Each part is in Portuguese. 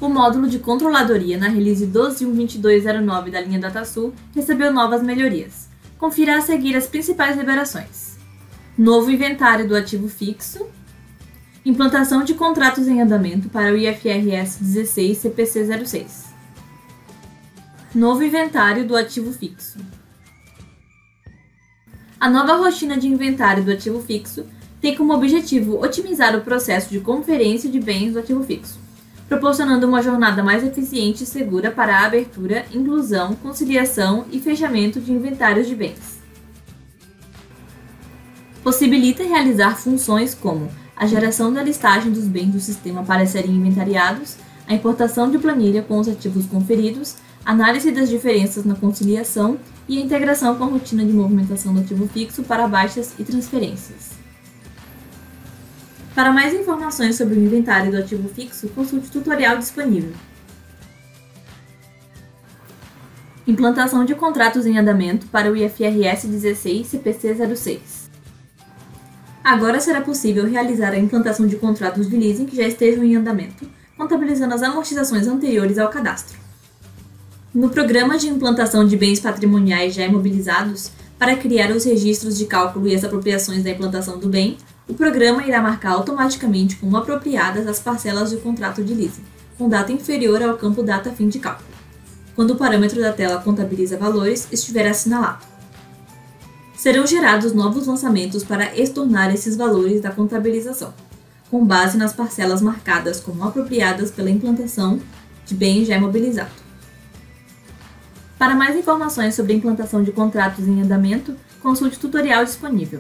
O módulo de controladoria na release 12.1.22.09 da linha DataSul recebeu novas melhorias. Confira a seguir as principais liberações. Novo inventário do ativo fixo. Implantação de contratos em andamento para o IFRS 16 CPC 06. Novo inventário do ativo fixo. A nova rotina de inventário do ativo fixo tem como objetivo otimizar o processo de conferência de bens do ativo fixo, proporcionando uma jornada mais eficiente e segura para a abertura, inclusão, conciliação e fechamento de inventários de bens. Possibilita realizar funções como a geração da listagem dos bens do sistema para serem inventariados, a importação de planilha com os ativos conferidos, análise das diferenças na conciliação e a integração com a rotina de movimentação do ativo fixo para baixas e transferências. Para mais informações sobre o inventário do ativo fixo, consulte o tutorial disponível. Implantação de contratos em andamento para o IFRS 16 CPC 06. Agora será possível realizar a implantação de contratos de leasing que já estejam em andamento, contabilizando as amortizações anteriores ao cadastro. No programa de implantação de bens patrimoniais já imobilizados, para criar os registros de cálculo e as apropriações da implantação do bem, o programa irá marcar automaticamente como apropriadas as parcelas do contrato de leasing, com data inferior ao campo data fim de cálculo, quando o parâmetro da tela contabiliza valores estiver assinalado. Serão gerados novos lançamentos para estornar esses valores da contabilização, com base nas parcelas marcadas como apropriadas pela implantação de bem já imobilizado. Para mais informações sobre a implantação de contratos em andamento, consulte o tutorial disponível.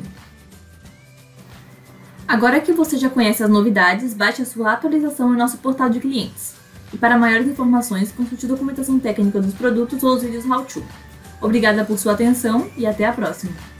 Agora que você já conhece as novidades, baixe a sua atualização em nosso portal de clientes. E para maiores informações, consulte a documentação técnica dos produtos ou os vídeos How To. Obrigada por sua atenção e até a próxima!